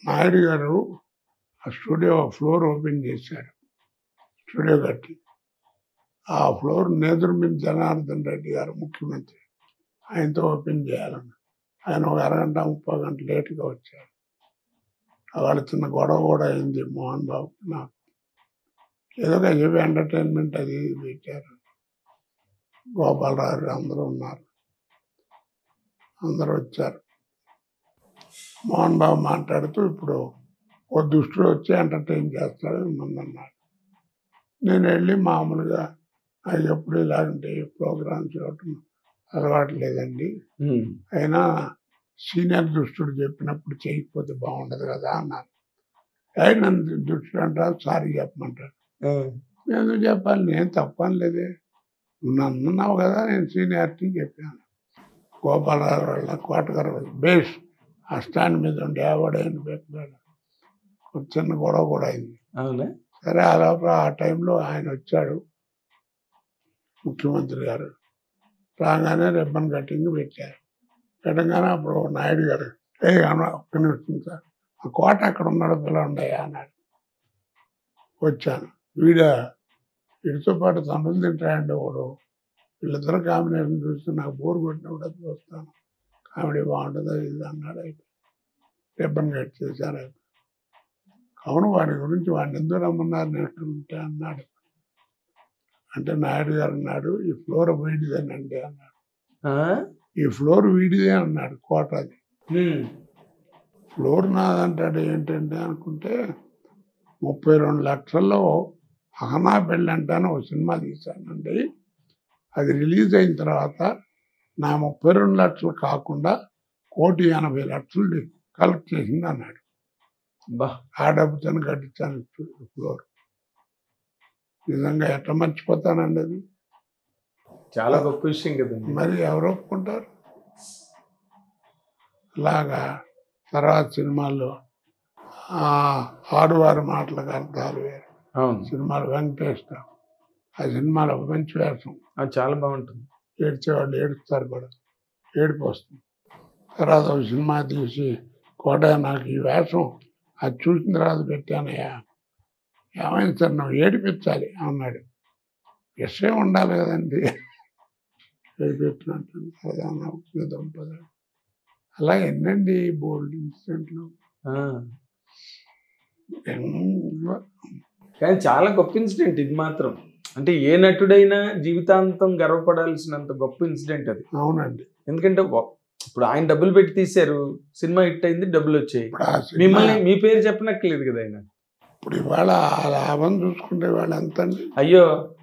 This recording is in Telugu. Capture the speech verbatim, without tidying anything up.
నాయుడు గారు ఆ స్టూడియో ఫ్లోర్ ఓపెన్ చేశారు, స్టూడియో కట్టి. ఆ ఫ్లోర్ నేదురుమిల్లి జనార్దన్ రెడ్డి గారు ముఖ్యమంత్రి, ఆయనతో ఓపెన్ చేయాలని ఆయన ఒక అరగంట ముప్పై గంట లేటుగా వచ్చారు. వాళ్ళ చిన్న గొడవ కూడా అయింది మోహన్ బాబు నాకు. ఏదో చెప్పి ఎంటర్టైన్మెంట్ అది పెట్టారు. గోపాలరావు అందరూ ఉన్నారు, అందరూ వచ్చారు. మోహన్ బాబు మాట్లాడుతూ ఇప్పుడు ఓ దుష్టుడు వచ్చి ఎంటర్టైన్ చేస్తాడు మిమ్మల్ని అన్నాడు. నేను వెళ్ళి మామూలుగా అది ఎప్పుడు ఇలాంటి ప్రోగ్రామ్స్ ఇవ్వటం అలవాటు లేదండి, అయినా సీనియర్ దుష్టుడు చెప్పినప్పుడు చేయకపోతే బాగుండదు కదా అన్నారు. అయినా నన్ను దుష్టుడు అంటారు, సారీ చెప్పమంటారు. నేను చెప్పాలి, నేను తప్పని లేదే, నువ్వు అన్నావు కదా, నేను సీనియారిటీ చెప్పాను. గోపాలరావు వాళ్ళ కోటగారు బేస్ ఆ స్టాండ్ మీద ఉండి ఎవడైనా పెట్టాడు. చిన్న గొడవ కూడా అయింది. సరే ఆ లోపల ఆ టైంలో ఆయన వచ్చాడు ముఖ్యమంత్రి గారు. రాగానే రిబ్బన్ కటింగ్ పెట్టారు. పెట్టగానే అప్పుడు నాయుడు గారు ఏ ఒక్క నిమిషం సార్, ఆ కోట అక్కడ ఉన్నాడు పిల్లలుండయా అన్నాడు. వచ్చాను. వీడ వీడితో పాటు తమ్ముళ్ళు తింటాయండి ఒకడు, వీళ్ళిద్దరు కాంబినేషన్ చూస్తే నాకు బోర్ కొట్టినప్పుడు అది చూస్తాను, కామెడీ బాగుంటుంది ఇది అన్నాడు. అయిపోయి రిబ్బన్ కట్ చేశారు. అయిపోయి అవును వాడి గురించి వాడిని ఎందుకు రమ్మన్నారు నేర్చుకుంటే అన్నాడు. అంటే నాయుడు గారు అన్నాడు, ఈ ఫ్లోర్ వీడిదేనండి అన్నాడు. ఈ ఫ్లోర్ వీడిదే అన్నాడు, కోట అది. ఫ్లోర్ నాదంటాడు ఏంటంటే అనుకుంటే, ముప్పై రెండు లక్షల్లో అహనా పెళ్ళి అంటాను ఒక సినిమా తీశానండి. అది రిలీజ్ అయిన తర్వాత నా ముప్పై రెండు లక్షలు కాకుండా కోటి ఎనభై లక్షలు కలెక్ట్ చేసింది అన్నాడు. ఆ డబ్బుతో కట్టించాను ఫ్లోర్. నిజంగా ఎట్లా మర్చిపోతానండి అది, చాలా గొప్ప విషయం కదండి. మరి ఎవరు ఒప్పుకుంటారు అలాగా? తర్వాత సినిమాల్లో ఆడువారి మాటలకు అర్థాలు వేరు సినిమాలు వెంకటేశ్వర, ఆ సినిమాలో మంచి వేషం, అది చాలా బాగుంటుంది. ఏడ్చేవాళ్ళు ఏడుస్తారు కూడా, ఏడుపు వస్తుంది. తర్వాత ఒక సినిమా తీసి కోట నాకు ఈ వేషం అది చూసిన తర్వాత పెట్టానయ్యా, ఏమైంది సార్ నువ్వు ఏడిపించాలి అన్నాడు. విషయం ఉండాలి కదండి, ఏడిపెట్టినట్టు ప్రధాన దంపతులు. అలా ఎన్నండి బోల్డ్ ఇన్సిడెంట్లు. కానీ చాలా గొప్ప ఇన్సిడెంట్ ఇది మాత్రం. అంటే ఏ నటుడైనా జీవితాంతం గర్వపడాల్సినంత గొప్ప ఇన్సిడెంట్ అది. అవునండి. ఎందుకంటే ఇప్పుడు ఆయన డబ్బులు పెట్టి తీశారు, సినిమా హిట్ అయింది, డబ్బులు వచ్చాయి, మిమ్మల్ని మీ పేరు చెప్పనక్కర్లేదు కదా ఆయన. ఇప్పుడు ఇవాళ లాభం చూసుకుంటే వాళ్ళు ఎంత అండి? అయ్యో